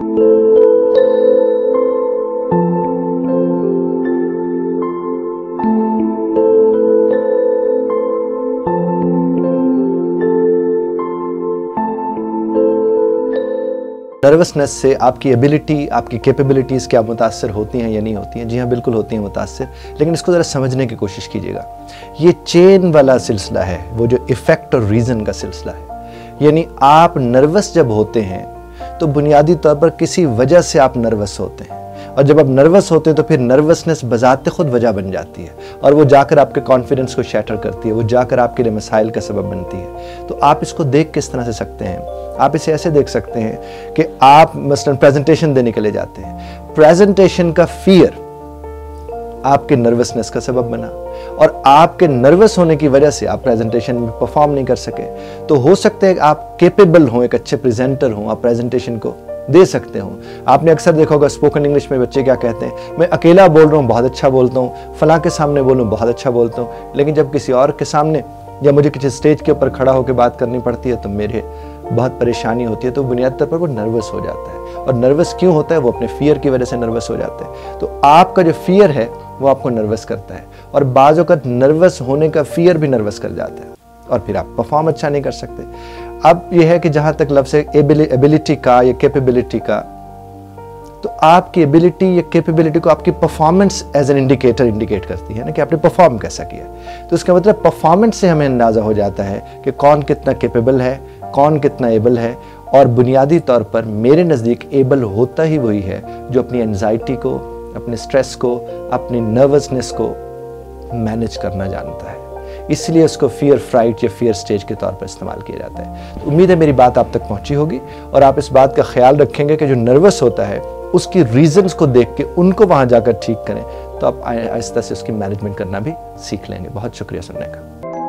Nervousness से आपकी ability, आपकी कैपेबिलिटीज़ क्या मुतासर होती हैं या नहीं होती हैं? जी हाँ, बिल्कुल होती हैं मुतासर, लेकिन इसको ज़रा समझने की कोशिश कीजिएगा। ये चेन वाला सिलसिला है, वो जो इफ़ेक्ट और रीज़न का सिलसिला है। यानी आप नर्वस जब होते हैं तो बुनियादी तौर पर किसी वजह से आप नर्वस होते हैं, और जब आप नर्वस होते हैं तो फिर नर्वसनेस बजाते खुद वजह बन जाती है, और वो जाकर आपके कॉन्फिडेंस को शैटर करती है, वो जाकर आपके लिए मसाइल का सबब बनती है। तो आप इसको देख किस तरह से सकते हैं? आप इसे ऐसे देख सकते हैं कि आप मसलन प्रेजेंटेशन देने के लिए जाते हैं, प्रेजेंटेशन का फियर आपके नर्वसनेस का सबब बना, और आपके नर्वस होने की वजह से आप प्रेजेंटेशन में परफॉर्म नहीं कर सके। तो हो सकता है कि आप कैपेबल हों, एक अच्छे प्रेजेंटर हों, आप प्रेजेंटेशन को दे सकते हो। आपने अक्सर देखा होगा स्पोकन इंग्लिश में बच्चे क्या कहते हैं, मैं अकेला बोल रहा हूँ बहुत अच्छा बोलता हूँ, फलां के सामने बोलूँ बहुत अच्छा बोलता हूँ, लेकिन जब किसी और के सामने या मुझे किसी स्टेज के ऊपर खड़ा होकर बात करनी पड़ती है तो मेरे बहुत परेशानी होती है। तो बुनियादी तौर पर वो नर्वस हो जाता है, और नर्वस क्यों होता है? वो अपने फियर की वजह से नर्वस हो जाता है। तो आपका जो फियर है वो आपको नर्वस करता है, और बाज़ औक़ात नर्वस होने का फियर भी नर्वस कर जाता है, और फिर आप परफॉर्म अच्छा नहीं कर सकते। अब यह है कि जहाँ तक लफ्ज़ एबिलिटी का या कैपेबिलिटी का, तो आपकी एबिलिटी या कैपेबिलिटी को आपकी performance as an indicator indicate करती है ना, कि आपने परफॉर्म कैसा किया। तो इसका मतलब परफॉर्मेंस से हमें अंदाज़ा हो जाता है कि कौन कितना कैपेबल है, कौन कितना एबल है। और बुनियादी तौर पर मेरे नज़दीक एबल होता ही वही है जो अपनी एंजाइटी को, अपने स्ट्रेस को, अपनी नर्वसनेस को मैनेज करना जानता है। इसलिए उसको फियर फ्राइट या फियर स्टेज के तौर पर इस्तेमाल किया जाता है। तो उम्मीद है मेरी बात आप तक पहुंची होगी, और आप इस बात का ख्याल रखेंगे कि जो नर्वस होता है उसकी रीजंस को देख के उनको वहां जाकर ठीक करें, तो आप आहिस्ता से उसकी मैनेजमेंट करना भी सीख लेंगे। बहुत शुक्रिया सुनने का।